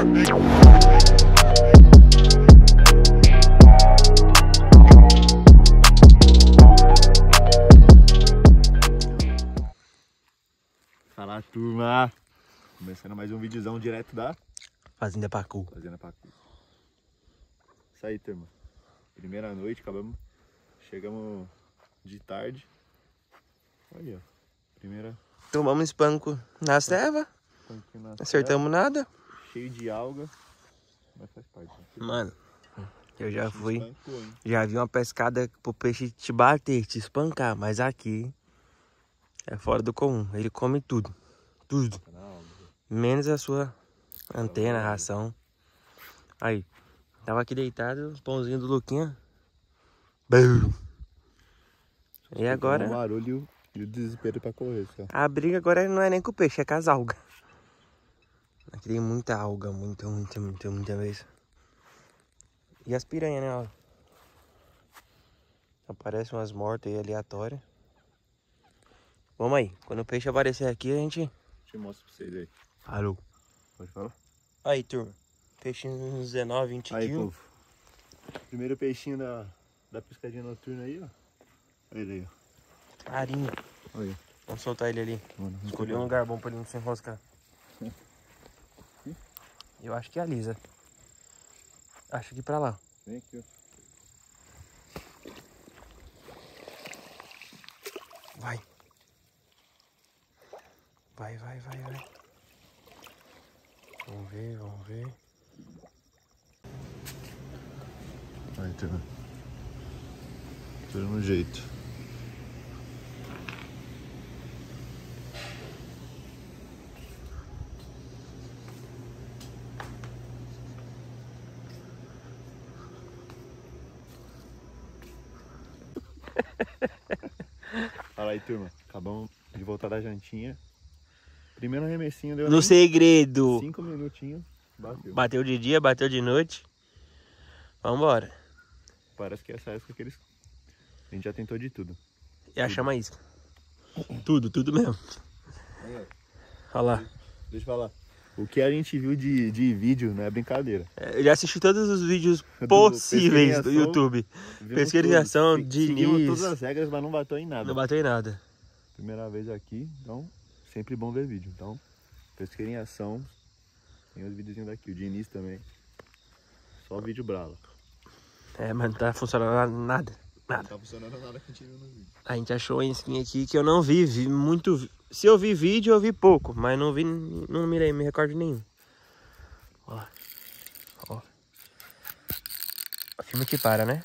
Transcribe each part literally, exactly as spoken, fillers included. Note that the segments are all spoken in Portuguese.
Fala, turma! Começando mais um videozão direto da Fazenda Pacu. Fazenda Pacu. Isso aí, turma. Primeira noite, acabamos. Chegamos de tarde. Olha, ó. Primeira. Tomamos espanco nas terras. Na Acertamos terra, nada. cheio de alga. Mas faz parte. Né? Mano, eu já fui. Espancou, já vi uma pescada pro peixe te bater, te espancar. Mas aqui é fora do comum. Ele come tudo. Tudo. Menos a sua antena, ração. Aí. Tava aqui deitado, pãozinho do Luquinha. Bum. E agora? O barulho e o desespero pra correr. Só. A briga agora não é nem com o peixe, é com as algas. Aqui tem muita alga, muita, muita, muita, muita vez. E as piranhas, né? Ó. Aparecem umas mortas aí aleatórias. Vamos aí, quando o peixe aparecer aqui, a gente... Deixa eu mostrar pra vocês aí. Alô. Pode falar? Aí, turma. Peixe uns dezenove, vinte aí, quilos. Povo. Primeiro peixinho da, da pescadinha noturna aí, ó. Olha ele aí, ó. Carinho. Olha. Vamos soltar ele ali. Mano, escolher um lugar bom pra ele não se enroscar. Sim. Sim. Eu acho que é a Lisa. Acho que pra lá. Vem aqui, ó. Vai. Vai, vai, vai, vai. Vamos ver, vamos ver. Aí, turma. Tudo no jeito. Fala aí, turma. Acabamos de voltar da jantinha. Primeiro arremessinho deu No segredo. Cinco minutinhos. Bateu. Bateu de dia, bateu de noite. Vambora. Parece que essa época que eles... A gente já tentou de tudo. E a chama isca. Tudo, tudo mesmo. Aí, olha lá. Deixa eu falar. O que a gente viu de, de vídeo não é brincadeira. Eu já assisti todos os vídeos possíveis do YouTube. Pesquerização, Diniz. Seguimos todas as regras, mas não bateu em nada. Não bateu em nada. Primeira vez aqui, então sempre bom ver vídeo. Então, pesqueira em ação. Tem os videozinhos daqui. O Diniz também. Só vídeo bravo. É, mas não tá funcionando nada. Nada. Não tá funcionando nada que a gente viu no vídeo. A gente achou uma skin aqui que eu não vi, vi muito. Se eu vi vídeo, eu vi pouco, mas não vi, não me, me recordo nenhum. Ó. Ó. O filme que para, né?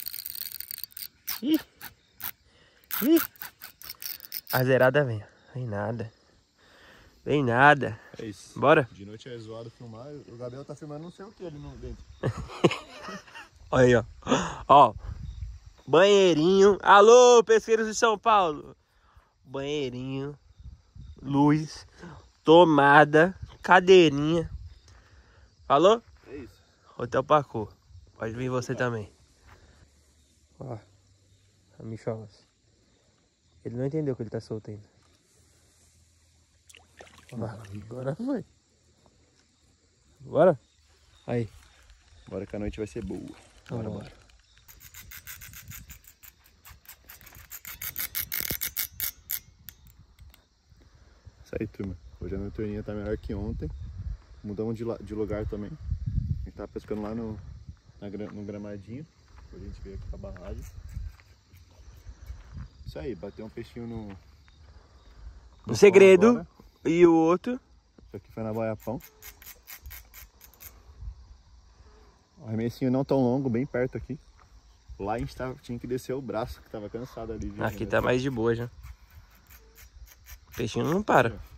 Ih. Ih. A zerada vem. Vem nada. Vem nada. É isso. Bora? De noite é zoado filmar. O Gabriel tá filmando não sei o que ali no dentro. Olha aí, ó. Ó. Banheirinho. Alô, pesqueiros de São Paulo. Banheirinho. Luz. Tomada. Cadeirinha. Falou? É isso. Hotel Pacu. Pode vir você também. Ó. A Micholas. Ele não entendeu que ele tá solto ainda. Ó, agora foi. Bora? Aí. Bora que a noite vai ser boa. Bora, bora. Isso aí, turma. Hoje a noturninha tá melhor que ontem. Mudamos de, de lugar também. A gente tava pescando lá no, na, no gramadinho. Hoje a gente veio aqui pra barragem. Isso aí, bateu um peixinho no... No, no segredo. Agora. E o outro? Isso aqui foi na Boiapão. O arremessinho não tão longo, bem perto aqui. Lá a gente tava, tinha que descer o braço, que tava cansado ali. De aqui tá mais de boa já. O peixinho não para. É.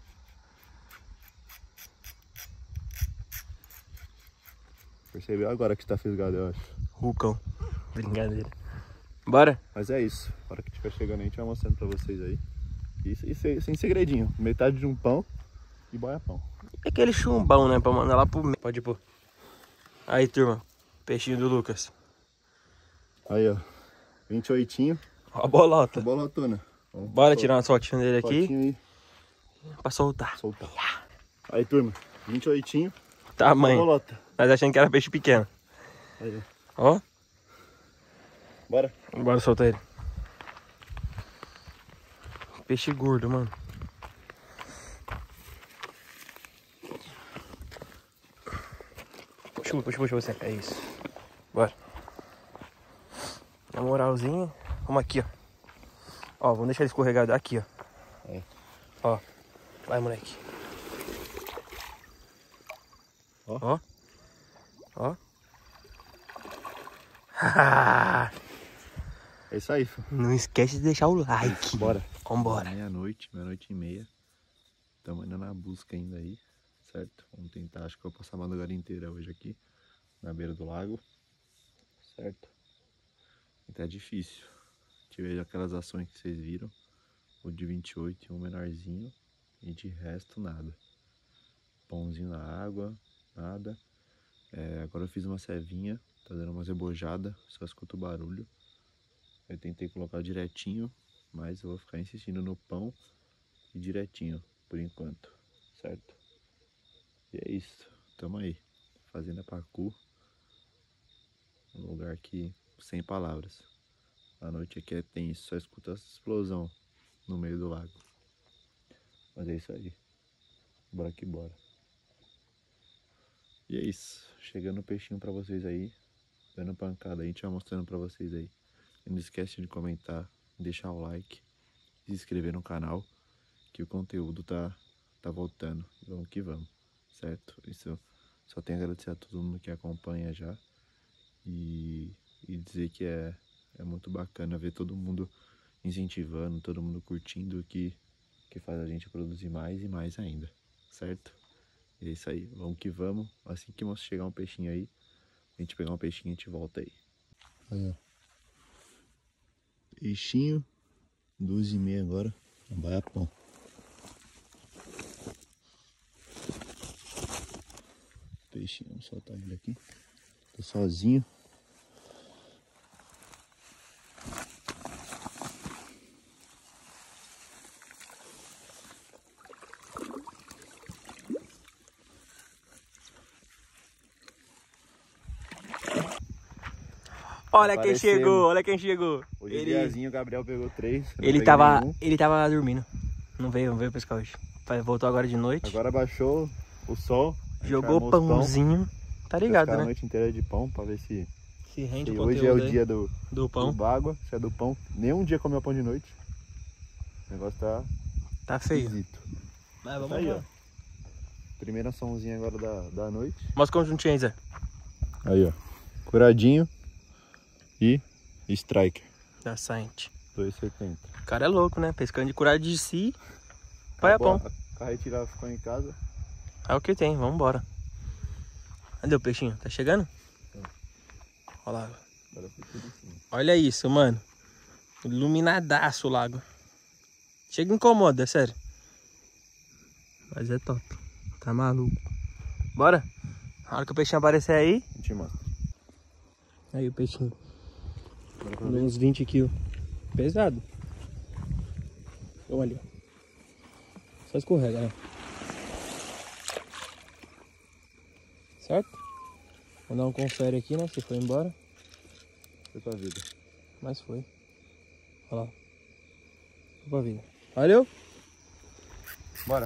Percebeu agora que tá fisgado, eu acho. Rucão. Brincadeira. Bora? Mas é isso. A hora que estiver chegando a gente vai mostrando pra vocês aí. Isso, isso aí, sem segredinho. Metade de um pão e boiapão. E aquele chumbão, né? Pra mandar lá pro meio. Pode pôr. Aí, turma. Peixinho do Lucas. Aí, ó. vinte e oito. Ó a bolota. A bolotona. Ó, bora tirar uma fotinha dele aqui. Fotinho aí. Pra soltar. Soltar. Aí, turma. vinte e oito. Tamanho. Bolota. Mas achando que era peixe pequeno. Aí. Ó. Bora. Bora soltar ele. Peixe gordo, mano. Puxa, puxa, puxa você. É isso. Bora. Na moralzinha. Vamos aqui, ó. Ó, vamos deixar ele escorregado aqui, ó. É. Ó. Vai, moleque. Ó. Ó. Ó. É isso aí, filho. Não esquece de deixar o like. Bora. Vambora. Meia-noite, meia-noite e meia. Estamos ainda na busca ainda aí, certo? Vamos tentar, acho que eu vou passar a madrugada inteira hoje aqui, na beira do lago, certo? E tá difícil. Tive aquelas ações que vocês viram, o de vinte e oito e um menorzinho, e de resto nada. Pãozinho na água, nada. É, agora eu fiz uma cevinha, tá dando uma rebojada, só escuto o barulho. Eu tentei colocar direitinho, mas eu vou ficar insistindo no pão e direitinho, por enquanto, certo? E é isso, tamo aí, Fazenda Pacu, um lugar que, sem palavras. A noite aqui é tenso, só escuta essa explosão no meio do lago. Mas é isso aí, bora que bora. E é isso, chegando o peixinho pra vocês aí, dando pancada, a gente vai mostrando pra vocês aí. E não esquece de comentar, deixar o like, se inscrever no canal, que o conteúdo tá, tá voltando. Vamos que vamos, certo? Isso, só tenho a agradecer a todo mundo que acompanha já. E, e dizer que é, é muito bacana ver todo mundo incentivando, todo mundo curtindo, que, que faz a gente produzir mais e mais ainda, certo? E é isso aí, vamos que vamos. Assim que chegar um peixinho aí, a gente pegar um peixinho e a gente volta aí. Aí, ó. Peixinho, duas e meia agora, vai a pão. Peixinho, vamos soltar ele aqui. Tô sozinho. Olha quem chegou, olha quem chegou. Hoje ele... diazinho, o Gabriel pegou três. Ele tava, nenhum. ele tava dormindo. Não veio, não veio pescar hoje. Voltou agora de noite. Agora baixou o sol. Jogou pãozinho. Pão. Tá ligado, né? A noite inteira de pão pra ver se... Se rende se o hoje é o dia do, do pão. Do Bagua, se é do pão. Nenhum dia comeu pão de noite. O negócio tá... Tá feio. Esquisito. Mas vamos tá aí, lá. ó. Primeira açãozinha agora da, da noite. Mostra o conjuntinho aí, Zé. Aí, ó. Curadinho. E striker. Da Saint. dois e setenta. O cara é louco, né? Pescando de curado de si. Vai a pão. A carretilha ficou em casa. É o que tem, vamos embora. Cadê o peixinho? Tá chegando? Sim. Olha lá. Agora foi tudo assim. Olha isso, mano. Iluminadaço o lago. Chega e incomoda, é sério. Mas é top. Tá maluco. Bora? Na hora que o peixinho aparecer aí. A gente mostra. Aí o peixinho. Uns vinte quilos. Pesado. Olha ali, ó. Só escorrega, né? Certo? Vou dar um confere aqui, né? Se foi embora. Foi pra vida. Mas foi. Olha lá. Foi pra vida. Valeu? Bora.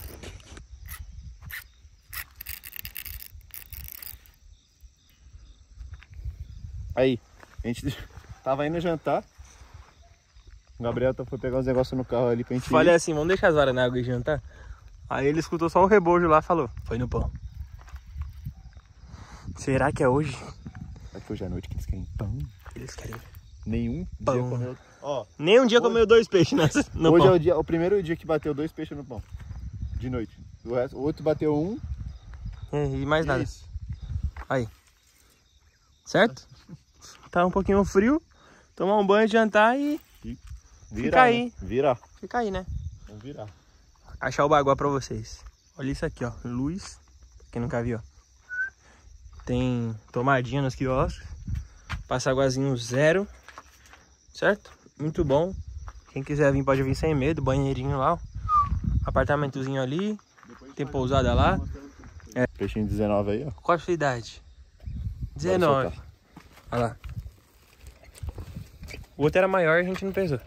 Aí, a gente tava indo jantar. O Gabriel foi pegar os negócios no carro ali pra gente Falei ir. assim, vamos deixar as varas na água e jantar. Aí ele escutou só o rebojo lá e falou, foi no pão. Será que é hoje? Será que hoje é a noite que eles querem pão? Eles querem Nenhum pão. dia comeu... Ó, Nem um dia hoje... comeu dois peixes nessa, no hoje pão. é o, dia, o primeiro dia que bateu dois peixes no pão. De noite. O, resto, o outro bateu um. E mais e nada. É isso. Aí. Certo? Tá um pouquinho frio. Tomar um banho, jantar e... Virar, Fica aí. Né? Virar. Fica aí, né? Vamos virar. Achar o baguá pra vocês. Olha isso aqui, ó. Luz. Quem nunca viu, ó. Tem tomadinha nos quiosques. Passa aguazinho zero. Certo? Muito bom. Quem quiser vir pode vir sem medo. Banheirinho lá, ó. Apartamentozinho ali. Tem pousada lá. É. Peixinho dezenove aí, ó. Qual a sua idade? dezenove. Olha lá. O outro era maior e a gente não pesou.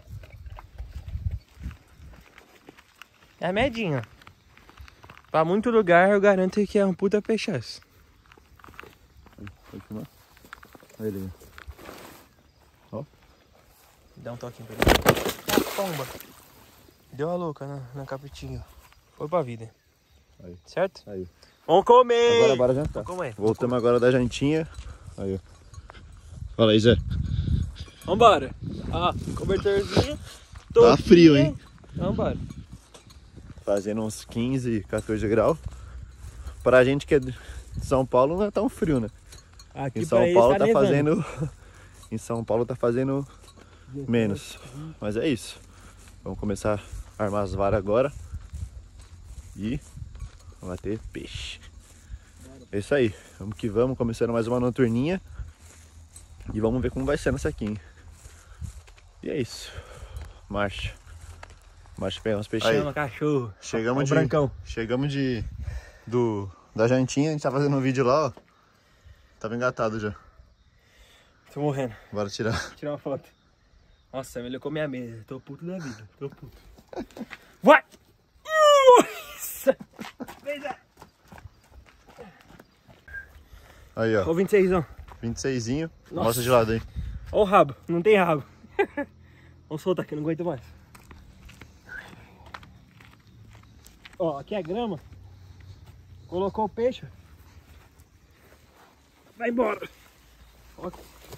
É medinho, ó. Pra muito lugar eu garanto que é um puta peixaço. Pode filmar? Olha ele. Ó. Dá um toquinho pra ele. Ah, pomba. Deu uma louca na, na capitinha. Foi pra vida. Aí. Certo? Aí. Vamos comer! Agora bora jantar. Vamos comer. Voltamos agora da jantinha. Aí, ó. Fala aí, Zé. Vambora. Ah, cobertorzinho. Tá frio, hein? Vambora. Fazendo uns quinze, quatorze graus. Pra gente que é de São Paulo não é tão frio, né? Aqui Em São pra Paulo eles tá, tá fazendo. Em São Paulo tá fazendo menos. Mas é isso. Vamos começar a armar as varas agora. E vamos ter peixe. É isso aí. Vamos que vamos. Começando mais uma noturninha. E vamos ver como vai ser nessa aqui, hein? E é isso. Marcha. Marcha pegar uns peixinhos. Chama cachorro. Chegamos Ó, de. brancão. Chegamos de. Do. Da jantinha. A gente tá fazendo um vídeo lá, ó. Tava engatado já. Tô morrendo. Bora tirar. Vou tirar uma foto. Nossa, ele comeu a mesa. Tô puto da vida. Tô puto. Vai! Nossa! Aí, ó. Ó o vinte e seis, ó. vinte e seis. Nossa. Mostra de lado aí. Ó o rabo. Não tem rabo. Vamos soltar aqui, não aguento mais. Ó, aqui é grama. Colocou o peixe. Vai embora. Ó.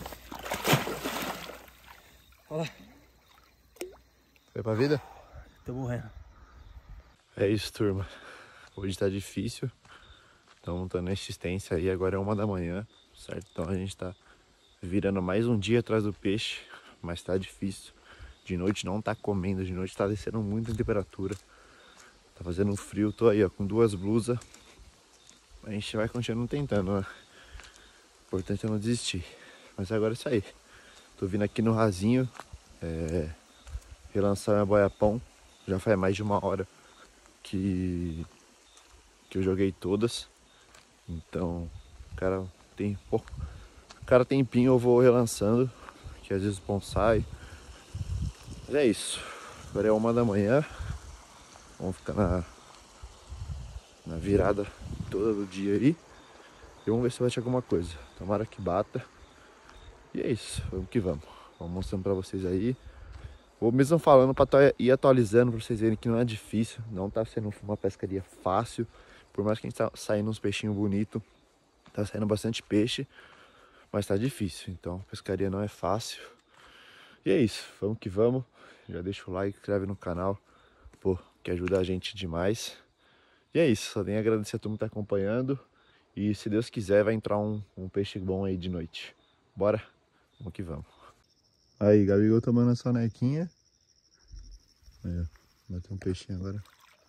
Olha lá. Foi pra vida? Tô morrendo. É isso, turma. Hoje tá difícil. Então tá na existência aí. Agora é uma da manhã, certo? Então a gente tá virando mais um dia atrás do peixe. Mas tá difícil. De noite não tá comendo. De noite tá descendo muito a temperatura. Tá fazendo frio. Tô aí, ó, com duas blusas. A gente vai continuando tentando, né? O importante é não desistir. Mas agora é isso aí. Tô vindo aqui no rasinho. É... Relançar minha boia-pão. Já faz mais de uma hora que, que eu joguei todas. Então, cara, tem pouco. Cada tempinho eu vou relançando. Que às vezes o pão sai. Mas é isso. Agora é uma da manhã. Vamos ficar na, na virada toda do dia aí. E vamos ver se vai ter alguma coisa. Tomara que bata. E é isso. Vamos que vamos. Vamos mostrando pra vocês aí. Vou mesmo falando para ir atualizando para vocês verem que não é difícil, não tá sendo uma pescaria fácil, por mais que a gente tá saindo uns peixinhos bonitos, tá saindo bastante peixe, mas tá difícil, então a pescaria não é fácil. E é isso, vamos que vamos, já deixa o like, inscreve no canal, pô, que ajuda a gente demais. E é isso, só tenho a agradecer a turma que tá acompanhando, e se Deus quiser vai entrar um, um peixe bom aí de noite. Bora? Vamos que vamos. Aí, Gabigol tomando a sonequinha. Aí, ó. Bateu um peixinho agora.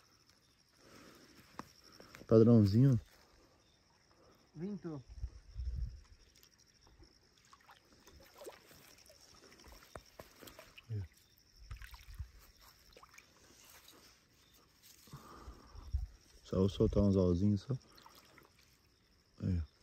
Padrãozinho. Vintou. Só vou soltar uns alzinhos só. Aí, ó.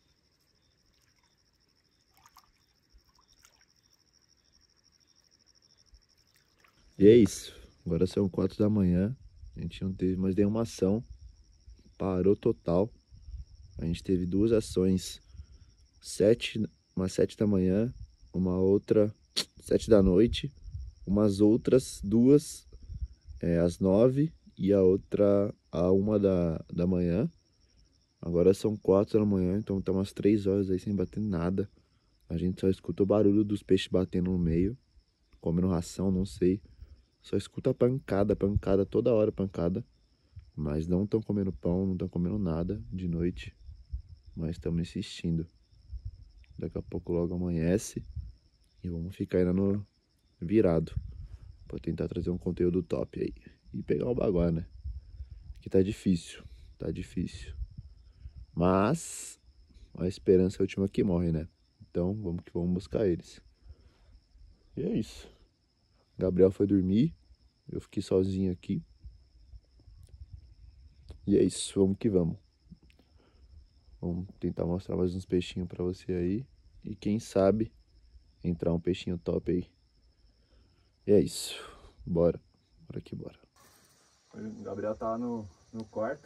E é isso. Agora são quatro da manhã. A gente não teve mais nenhuma ação. Parou total. A gente teve duas ações. Sete, uma sete da manhã. Uma outra sete da noite. Umas outras duas é, às nove. E a outra a uma da, da manhã. Agora são quatro da manhã. Então tá umas três horas aí sem bater nada. A gente só escuta o barulho dos peixes batendo no meio. Comendo ração, não sei. Só escuta pancada, pancada, toda hora pancada. Mas não estão comendo pão, não estão comendo nada de noite. Mas estamos insistindo. Daqui a pouco logo amanhece. E vamos ficar ainda no virado. Pra tentar trazer um conteúdo top aí. E pegar o baguá, né? Que tá difícil. Tá difícil. Mas a esperança é a última que morre, né? Então vamos que vamos buscar eles. E é isso. Gabriel foi dormir, eu fiquei sozinho aqui. E é isso, vamos que vamos. Vamos tentar mostrar mais uns peixinhos pra você aí. E quem sabe entrar um peixinho top aí. E é isso. Bora. Bora aqui, bora. O Gabriel tá lá no, no quarto.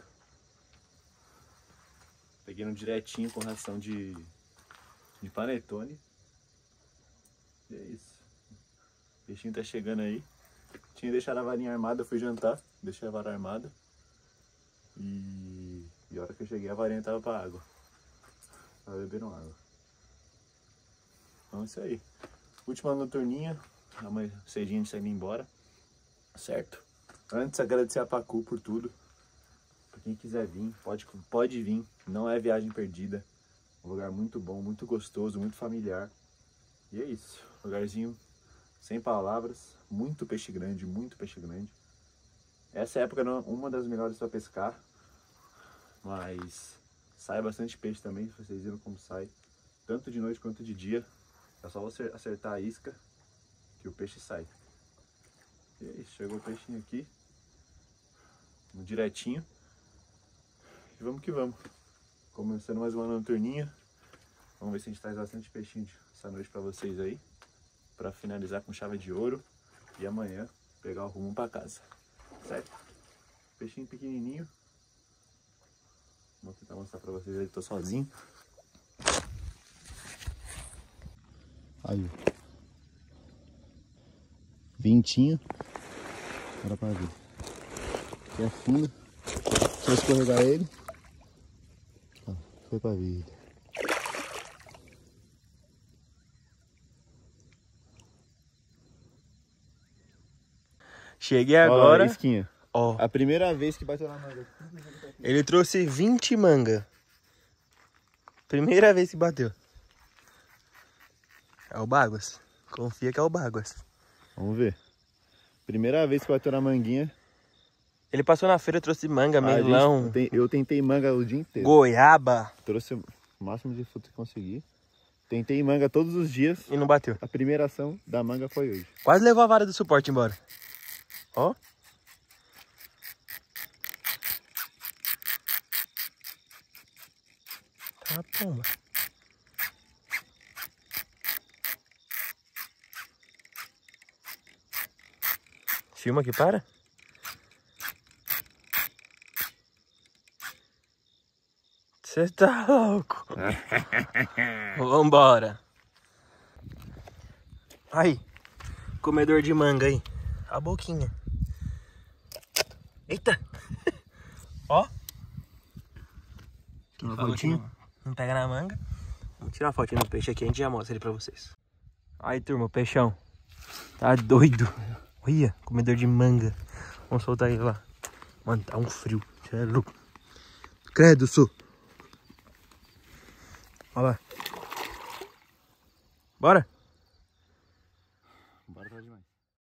Peguei no direitinho com ração de, de panetone. E é isso. O peixinho tá chegando aí. Tinha deixado a varinha armada, eu fui jantar. Deixei a vara armada. E, e a hora que eu cheguei a varinha tava pra água. Tava bebendo água. Então é isso aí. Última noturninha. Amanhã cedinho a gente tá indo embora. Certo? Antes agradecer a Pacu por tudo. Pra quem quiser vir, pode, pode vir. Não é viagem perdida. Um lugar muito bom, muito gostoso, muito familiar. E é isso. Lugarzinho sem palavras. Muito peixe grande, muito peixe grande. Essa época não é uma das melhores para pescar. Mas sai bastante peixe também. Vocês viram como sai. Tanto de noite quanto de dia. É só você acertar a isca que o peixe sai. E aí, chegou o peixinho aqui. No direitinho. E vamos que vamos. Começando mais uma noturninha. Vamos ver se a gente traz bastante peixinho essa noite pra vocês aí. Pra finalizar com chave de ouro. E amanhã pegar o rumo pra casa. Certo? Peixinho pequenininho. Vou tentar mostrar pra vocês aí. Tô sozinho. Aí. Vintinho. Bora pra ver. Aqui é fundo. Só escorregar ele. Ó, foi pra vida. Cheguei agora. Ó, isquinha. Ó. A primeira vez que bateu na manga. Ele trouxe vinte manga. Primeira vez que bateu. É o Baguas. Confia que é o Baguas. Vamos ver. Primeira vez que bateu na manguinha. Ele passou na feira, trouxe manga, A melão. gente tem- eu tentei manga o dia inteiro. Goiaba. Trouxe o máximo de fruta que consegui. Tentei manga todos os dias. E não bateu. A primeira ação da manga foi hoje. Quase levou a vara do suporte embora. Ó. Tá, pomba. Filma aqui, para. Você tá louco. Vambora. Aí. Comedor de manga aí. A boquinha. Eita. Ó. Tira uma Falou que fotinho. não, não pega na manga. Vamos tirar uma fotinha do peixe aqui, a gente já mostra ele pra vocês. Aí, turma, o peixão. Tá doido. Olha, comedor de manga. Vamos soltar ele lá. Mano, tá um frio. Você é louco. Credo, sou. Olha lá. Bora?